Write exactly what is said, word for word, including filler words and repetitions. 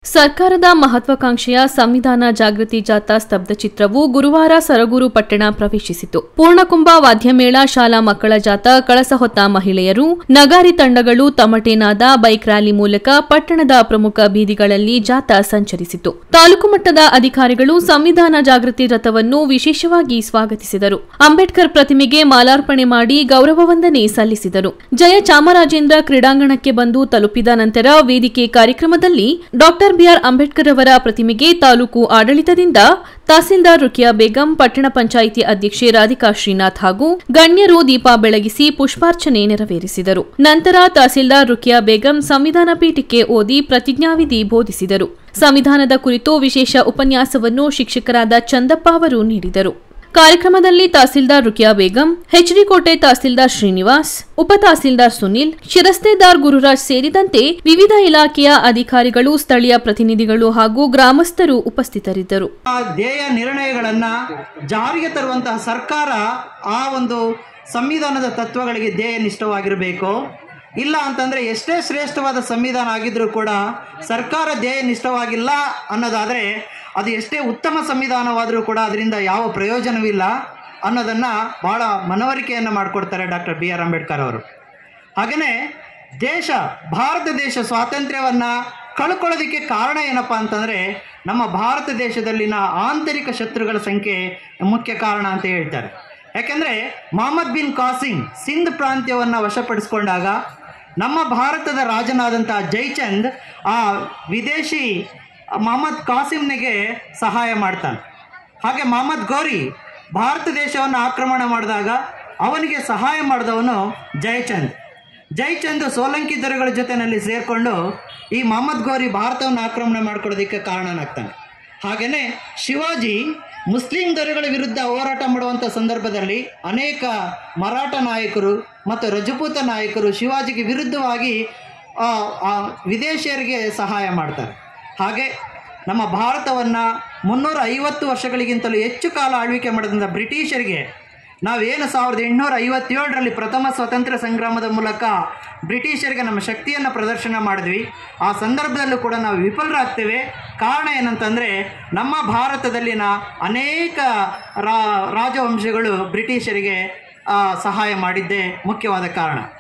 ಸರ್ಕಾರದ ಮಹತ್ವಾಕಾಂಕ್ಷೆಯ ಸಂವಿಧಾನ ಜಾಗೃತಿ ಜಾಥಾ ಸ್ತಬ್ಧಚಿತ್ರವು ಗುರುವಾರ ಸರಗೂರು ಪಟ್ಟಣ ಪ್ರವೇಶಿಸಿತು. ಪೂರ್ಣಕುಂಭ ವಾದ್ಯಮೇಳ, ಶಾಲಾ ಮಕ್ಕಳ ಜಾಥಾ, ಕಳಸ ಹೊತ್ತ ಮಹಿಳೆಯರು, ನಗಾರಿ ತಂಡಗಳು, ತಮಟೆನಾದ, ಬೈಕ್ ರ್ಯಾಲಿ ಮೂಲಕ ಪಟ್ಟಣದ ಪ್ರಮುಖ ಬೀದಿಗಳಲ್ಲಿ ಜಾಥಾ ಸಂಚರಿಸಿತು. ತಾಲೂಕು ಮಟ್ಟದ ಅಧಿಕಾರಿಗಳು ಸಂವಿಧಾನ ಜಾಗೃತಿ ರಥವನ್ನು ವಿಶೇಷವಾಗಿ ಸ್ವಾಗತಿಸಿದರು. ಅಂಬೇಡ್ಕರ್ ಪ್ರತಿಮೆಗೆ ಮಾಲಾರ್ಪಣೆ ಮಾಡಿ ಗೌರವ ವಂದನೆ ಸಲ್ಲಿಸಿದರು. ಜಯ ಚಾಮರಾಜೇಂದ್ರ ಕ್ರೀಡಾಂಗಣಕ್ಕೆ ಬಂದು ತಲುಪಿದ ನಂತರ ವೇದಿಕೆ ಕಾರ್ಯಕ್ರಮದಲ್ಲಿ ಡಾಕ್ಟರ್ ಬಿಆರ್ ಅಂಬೇಡ್ಕರ್ ಅವರ ಪ್ರತಿಮೆಗೆ ತಾಲೂಕು ಆಡಳಿತದಿಂದ ತಹಸೀಲ್ದಾರ್ ರುಕಿಯಾ ಬೇಗಂ, ಪಟ್ಟಣ ಪಂಚಾಯಿತಿ ಅಧ್ಯಕ್ಷೆ ರಾಧಿಕಾ ಶ್ರೀನಾಥ್ ಹಾಗೂ ಗಣ್ಯರು ದೀಪ ಬೆಳಗಿಸಿ ಪುಷ್ಪಾರ್ಚನೆ ನೆರವೇರಿಸಿದರು. ನಂತರ ತಹಸೀಲ್ದಾರ್ ರುಕಿಯಾ ಬೇಗಂ ಸಂವಿಧಾನ ಪೀಠಕ್ಕೆ ಓದಿ ಪ್ರತಿಜ್ಞಾವಿಧಿ ಬೋಧಿಸಿದರು. ಸಂವಿಧಾನದ ಕುರಿತು ವಿಶೇಷ ಉಪನ್ಯಾಸವನ್ನು ಶಿಕ್ಷಕರಾದ ಚಂದಪ್ಪ ಅವರು ನೀಡಿದರು. ಕಾರ್ಯಕ್ರಮದಲ್ಲಿ ತಹಸೀಲ್ದಾರ್ ರುಕಿಯಾ ಬೇಗಂ, ಹೆಚ್ಡಿಕೋಟೆ ತಹಸೀಲ್ದಾರ್ ಶ್ರೀನಿವಾಸ್, ಉಪ ತಹಸೀಲ್ದಾರ್ ಸುನಿಲ್, ಶಿರಸ್ತೇದಾರ್ ಗುರುರಾಜ್ ಸೇರಿದಂತೆ ವಿವಿಧ ಇಲಾಖೆಯ ಅಧಿಕಾರಿಗಳು, ಸ್ಥಳೀಯ ಪ್ರತಿನಿಧಿಗಳು ಹಾಗೂ ಗ್ರಾಮಸ್ಥರು ಉಪಸ್ಥಿತರಿದ್ದರು. ಧ್ಯೇಯ ನಿರ್ಣಯಗಳನ್ನು ಜಾರಿಗೆ ತರುವಂತಹ ಸರ್ಕಾರ ಆ ಒಂದು ಸಂವಿಧಾನದ ತತ್ವಗಳಿಗೆ ಧ್ಯೇಯ ನಿಷ್ಠವಾಗಿರಬೇಕು. ಇಲ್ಲ ಅಂತಂದರೆ ಎಷ್ಟೇ ಶ್ರೇಷ್ಠವಾದ ಸಂವಿಧಾನ ಆಗಿದ್ರೂ ಕೂಡ ಸರ್ಕಾರ ಧ್ಯೇಯ ನಿಷ್ಠವಾಗಿಲ್ಲ ಅನ್ನೋದಾದರೆ ಅದು ಎಷ್ಟೇ ಉತ್ತಮ ಸಂವಿಧಾನವಾದರೂ ಕೂಡ ಅದರಿಂದ ಯಾವ ಪ್ರಯೋಜನವಿಲ್ಲ ಅನ್ನೋದನ್ನು ಭಾಳ ಮನವರಿಕೆಯನ್ನು ಮಾಡಿಕೊಡ್ತಾರೆ ಡಾಕ್ಟರ್ ಬಿ ಆರ್ ಅಂಬೇಡ್ಕರ್ ಅವರು. ಹಾಗೆಯೇ ದೇಶ ಭಾರತ ದೇಶ ಸ್ವಾತಂತ್ರ್ಯವನ್ನು ಕಳ್ಕೊಳ್ಳೋದಕ್ಕೆ ಕಾರಣ ಏನಪ್ಪ ಅಂತಂದರೆ ನಮ್ಮ ಭಾರತ ದೇಶದಲ್ಲಿನ ಆಂತರಿಕ ಶತ್ರುಗಳ ಸಂಖ್ಯೆ ಮುಖ್ಯ ಕಾರಣ ಅಂತ ಹೇಳ್ತಾರೆ. ಯಾಕೆಂದರೆ ಮೊಹಮ್ಮದ್ ಬಿನ್ ಕಾಸಿಂ ಸಿಂಧ್ ಪ್ರಾಂತ್ಯವನ್ನು ವಶಪಡಿಸ್ಕೊಂಡಾಗ ನಮ್ಮ ಭಾರತದ ರಾಜನಾದಂಥ ಜೈಚಂದ್ ಆ ವಿದೇಶಿ ಮೊಹಮ್ಮದ್ ಕಾಸಿಂನಿಗೆ ಸಹಾಯ ಮಾಡ್ತಾನೆ. ಹಾಗೆ ಮೊಹಮ್ಮದ್ ಗೋರಿ ಭಾರತ ದೇಶವನ್ನು ಆಕ್ರಮಣ ಮಾಡಿದಾಗ ಅವನಿಗೆ ಸಹಾಯ ಮಾಡಿದವನು ಜಯಚಂದ್. ಜಯಚಂದ್ ಸೋಲಂಕಿ ದೊರೆಗಳ ಜೊತೆಯಲ್ಲಿ ಸೇರಿಕೊಂಡು ಈ ಮೊಹಮ್ಮದ್ ಗೋರಿ ಭಾರತವನ್ನು ಆಕ್ರಮಣ ಮಾಡ್ಕೊಳ್ಳೋದಕ್ಕೆ ಕಾರಣನಾಗ್ತಾನೆ. ಹಾಗೆಯೇ ಶಿವಾಜಿ ಮುಸ್ಲಿಂ ದೊರೆಗಳ ವಿರುದ್ಧ ಹೋರಾಟ ಮಾಡುವಂಥ ಸಂದರ್ಭದಲ್ಲಿ ಅನೇಕ ಮರಾಠ ನಾಯಕರು ಮತ್ತು ರಜಪೂತ ನಾಯಕರು ಶಿವಾಜಿಗೆ ವಿರುದ್ಧವಾಗಿ ವಿದೇಶಿಯರಿಗೆ ಸಹಾಯ ಮಾಡ್ತಾರೆ. ಹಾಗೆ ನಮ್ಮ ಭಾರತವನ್ನು ಮುನ್ನೂರ ಐವತ್ತು ವರ್ಷಗಳಿಗಿಂತಲೂ ಹೆಚ್ಚು ಕಾಲ ಆಳ್ವಿಕೆ ಮಾಡಿದಂಥ ಬ್ರಿಟಿಷರಿಗೆ ನಾವೇನು ಸಾವಿರದ ಎಂಟುನೂರ ಐವತ್ತೇಳರಲ್ಲಿ ಪ್ರಥಮ ಸ್ವಾತಂತ್ರ್ಯ ಸಂಗ್ರಾಮದ ಮೂಲಕ ಬ್ರಿಟಿಷರಿಗೆ ನಮ್ಮ ಶಕ್ತಿಯನ್ನು ಪ್ರದರ್ಶನ ಮಾಡಿದ್ವಿ. ಆ ಸಂದರ್ಭದಲ್ಲೂ ಕೂಡ ನಾವು ವಿಫಲರಾಗ್ತೇವೆ. ಕಾರಣ ಏನಂತಂದರೆ ನಮ್ಮ ಭಾರತದಲ್ಲಿನ ಅನೇಕ ರಾಜವಂಶಗಳು ಬ್ರಿಟಿಷರಿಗೆ ಸಹಾಯ ಮಾಡಿದ್ದೇ ಮುಖ್ಯವಾದ ಕಾರಣ.